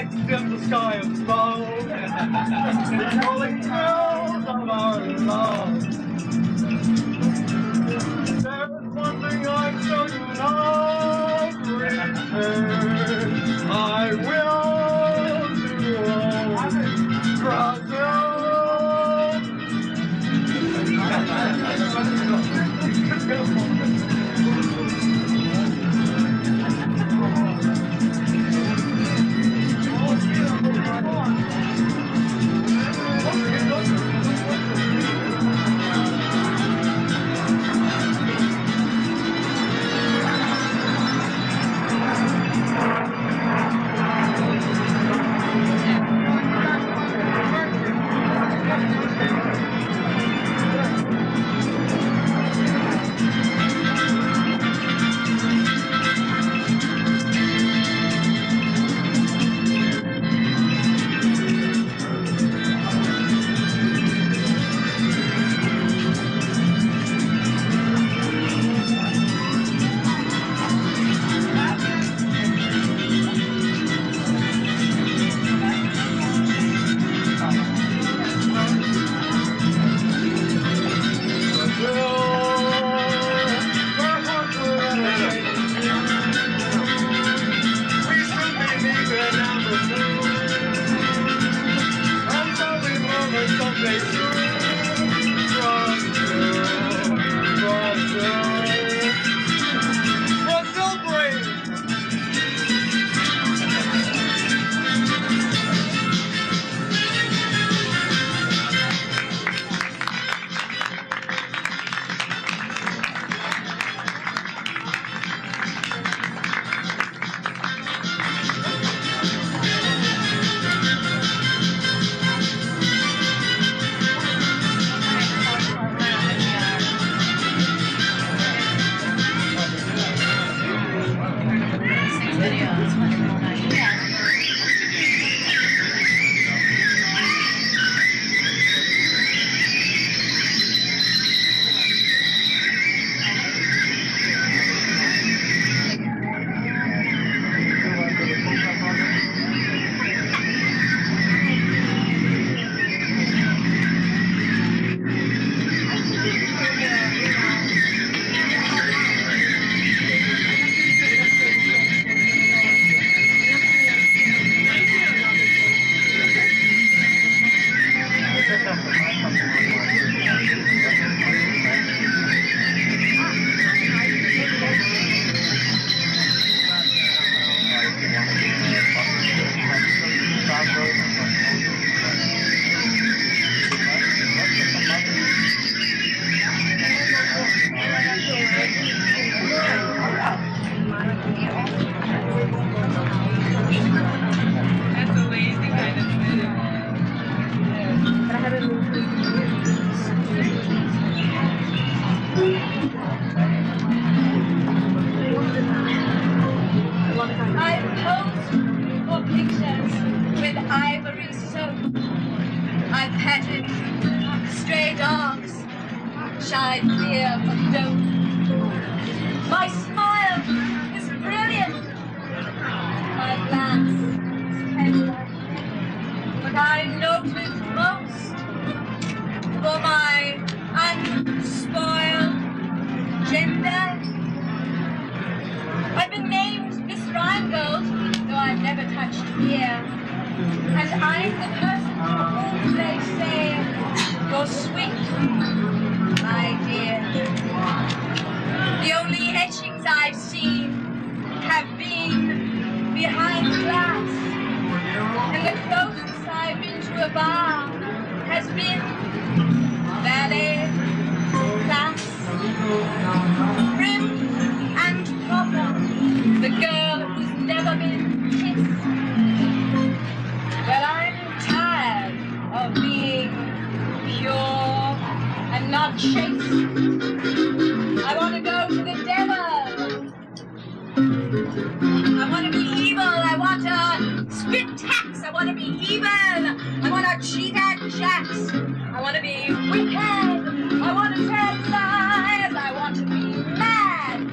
fixed in the sky of smoke, the rolling hills of our love. There's one thing I should not return. I will do all Brazil.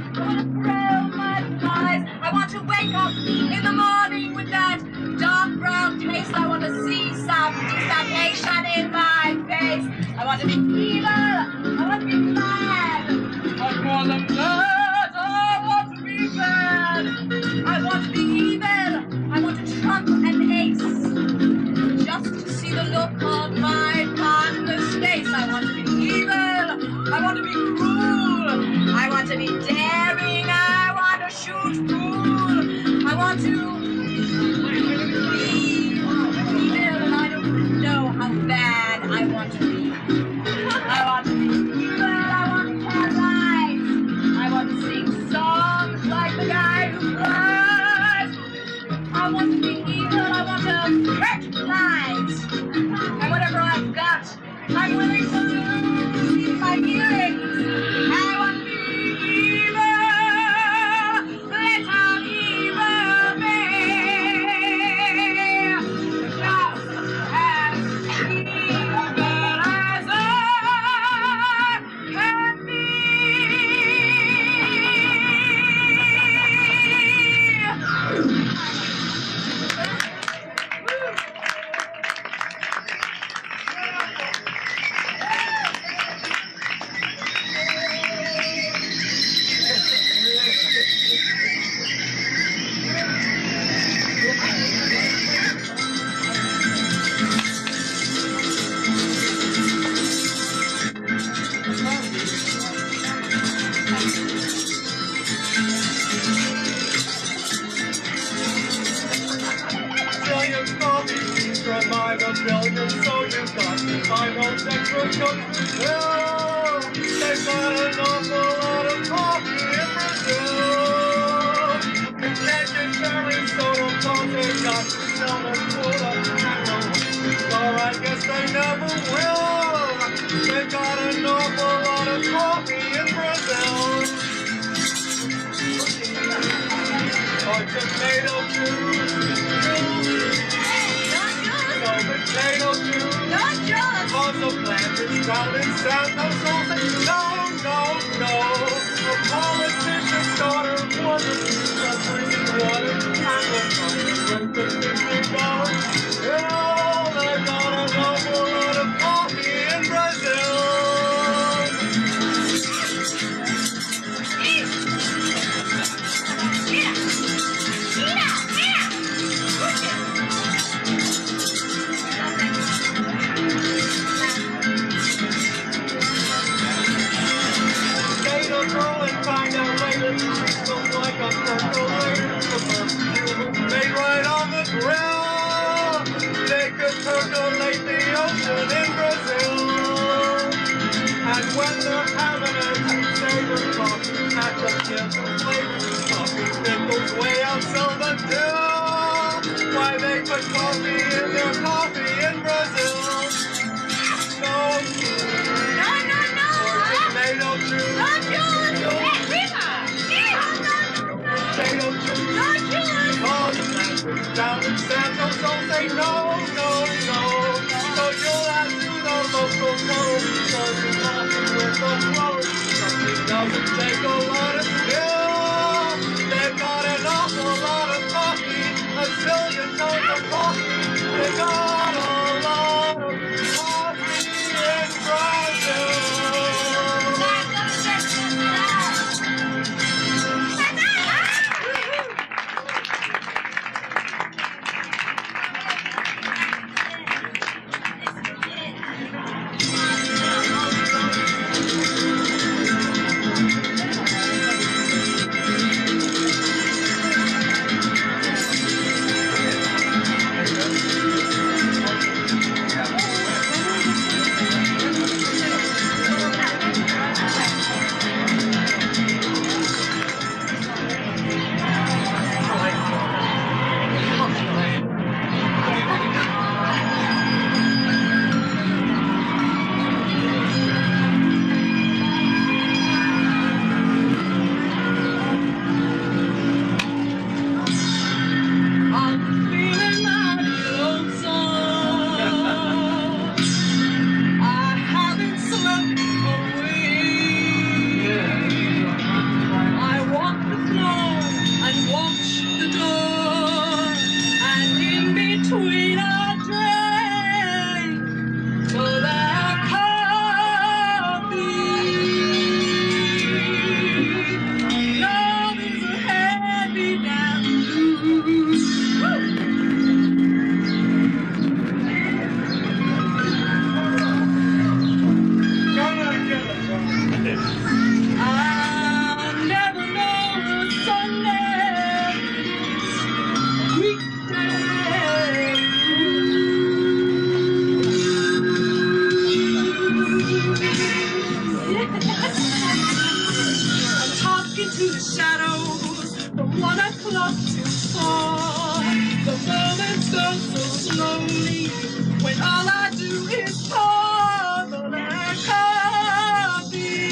I want to wake up in the morning with that dark brown want to be evil. I want to be mad. But more than that, I want to be bad. I want to be evil. I want to trump an ace. Just to see the look on my partner's face. I want to be evil. I want to be cruel. I want to be daring. I want to shoot pool. I want to be evil, and I don't know how bad I want to be. I want to be evil. I want to tell lies. I want to sing songs like the guy who cries. I want to be evil. I want to hurt lies. And whatever I've got, I'm willing to lose my feelings. I want to be evil. Let out evil be. Just as evil as I can be. Billion copies from my rebellion, so you got to find those extra cookies. Well, they've got an awful lot of coffee in Brazil. You can't get very soda, cause they got to sell them quota. Or I guess they never will. They've got an awful lot of coffee in Brazil. Or tomato juice. Potato juice, cause the plant is down in San Jose. No. A politician's daughter wanted to drinking water. And the money went to $50. Oh, they got an awful lot of coffee in Brazil. Like a percolator, made right on the grill. They could percolate the ocean in Brazil. And when they're having it, they were talking at the different flavors. Coffee pickles way out Salvador. Why they put coffee in their coffee in Brazil? No. Tomato juice. No juice. Potato juice. All the plants down in San Jose say no. So you'll have to the local grocery store to coffee with the growers. Something doesn't take a lot of skill. They've got an awful lot of coffee, a zillion tons of coffee. They got a lot of coffee in Brazil. into the shadows from 1 o'clock till 4. The moments go so slowly when all I do is pour the black coffee.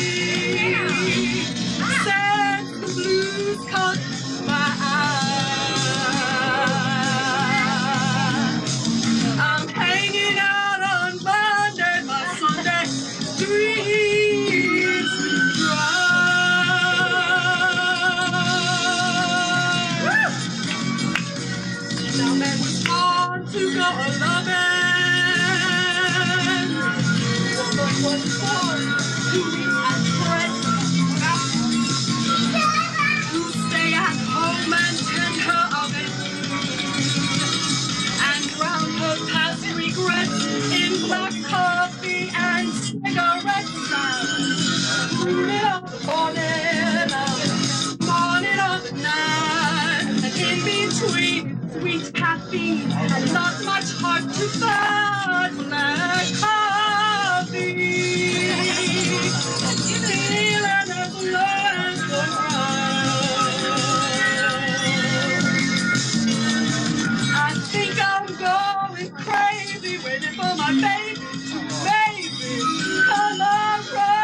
Since the blues cut my eyes, I'm hanging out on Monday, my Sunday streets dry. Now man was born to go a-loving, woman was born to eat and pray, to stay at home and tend her oven, and drown her past regrets in black coffee and cigarettes. Morning of the morning of the night, and in between sweet caffeine and not much heart to find black coffee. And feeling of love gone right. I think I'm going crazy, waiting for my baby to maybe come around.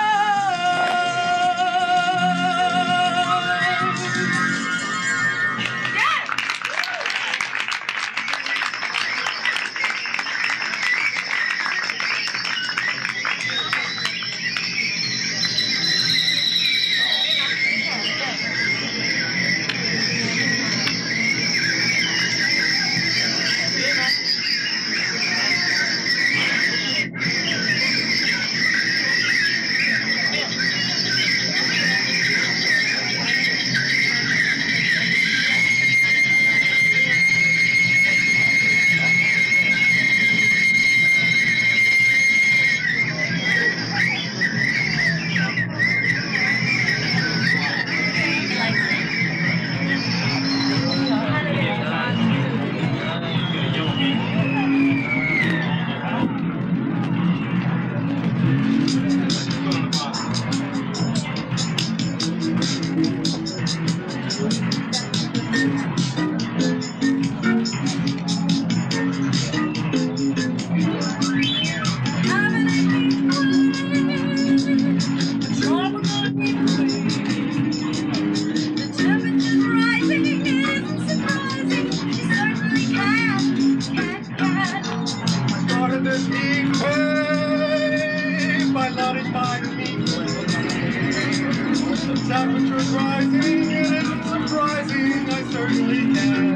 Temperature's rising, it isn't surprising, I certainly can.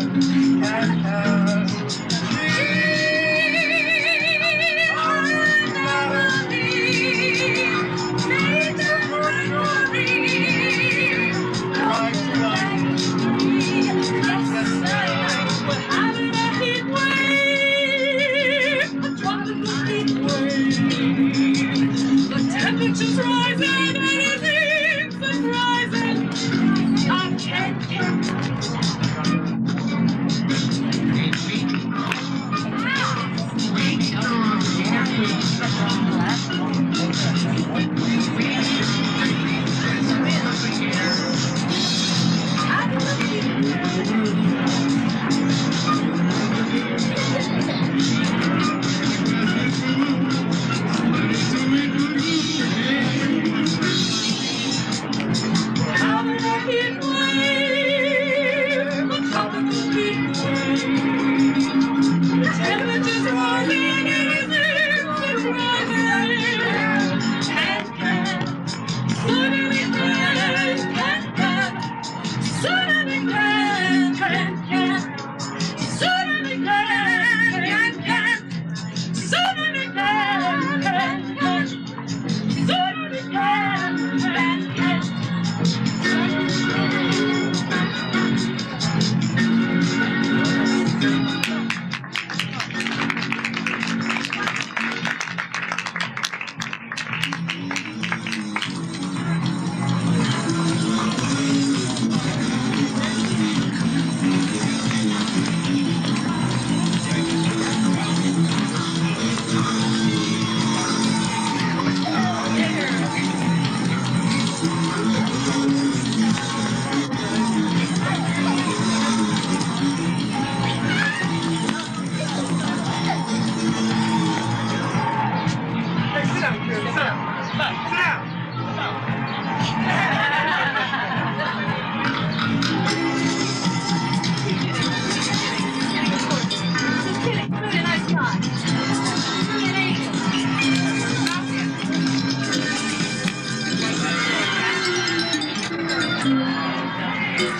The temperature's rising, it isn't surprising. I can't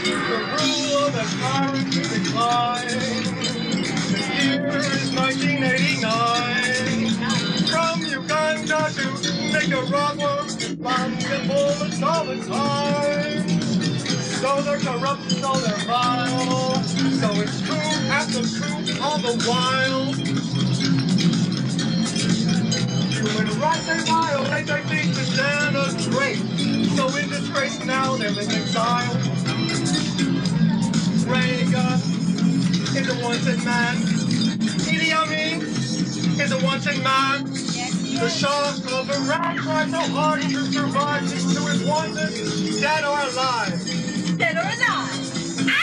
The rule of the tyrant to decline. The year is 1989. From Uganda to Nicaragua, bombs and bullets all the time. So they're corrupt, so they're vile. So it's true after truth all the while. Human rights they violate, they think to denigrate. So in disgrace now they're in exile. Reagan is a wanted man. Idi Amin is a wanted man. The Shah of Iran tried so hard to survive to his wanted, dead or alive. Dead or alive. Ah!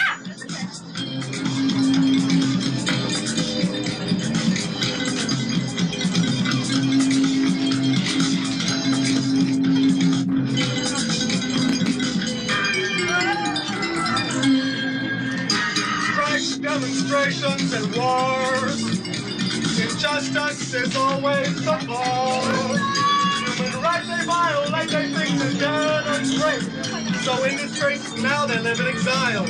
Strikes, demonstrations, and wars. Injustice is always the cause. Human rights they violate, they think to denigrate. So in disgrace now they live in exile.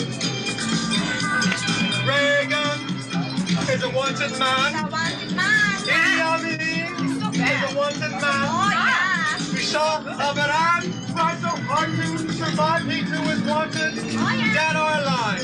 Reagan is a wanted man. Idi Amin is a wanted man. The Shah of Iran tried so hard to survive, he too is wanted, dead or alive.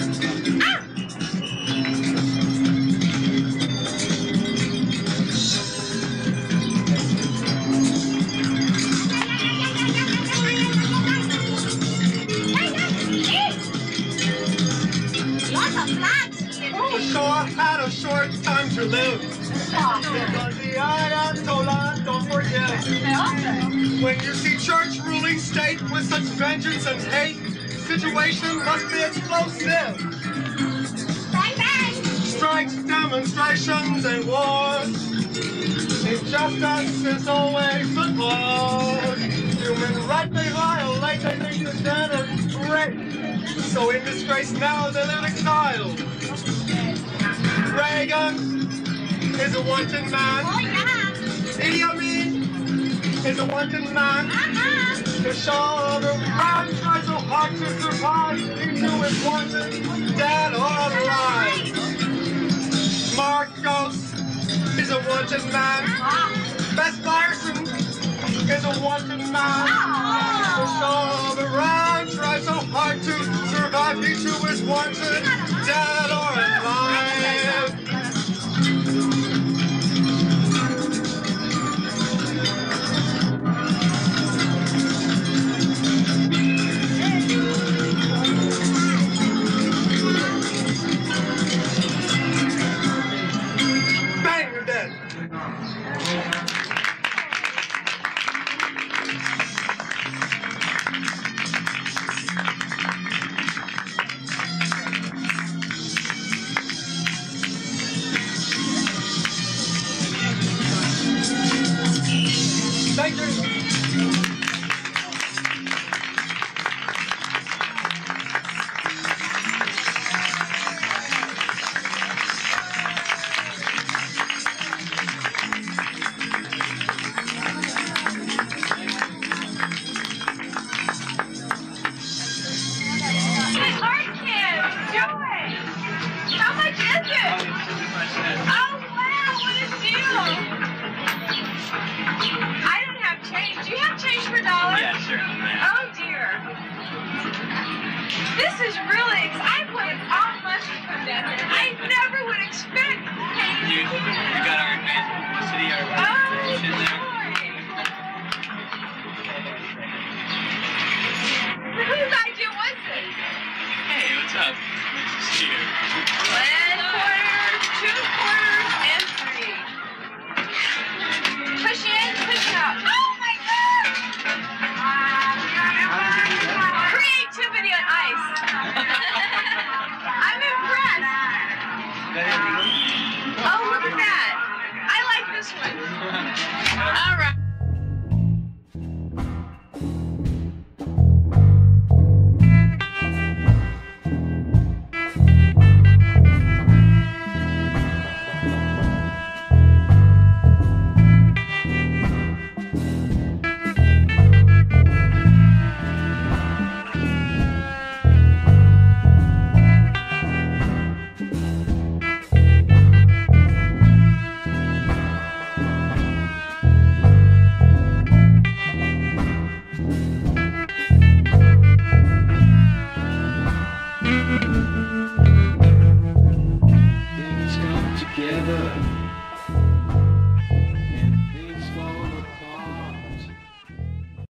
The Shah had a short time to live. Because the Ayatollah don't forget. When you see church ruling state with such vengeance and hate, situation must be explosive. Strikes, demonstrations, and wars. Injustice is always the cause. Human rights they violate, they think to denigrate. So in disgrace now they live in exile. Reagan is a wanted man. Idi Amin is a wanted man. The Shah of Iran tried so hard to survive, he too is wanted, dead or alive. Marcos is a wanted man. Bess Myerson is a wanted man. The Shah of Iran tried so hard to survive, he too is wanted, dead or alive. Bang, you're dead. Thank you. Oh, look at that. I like this one. good.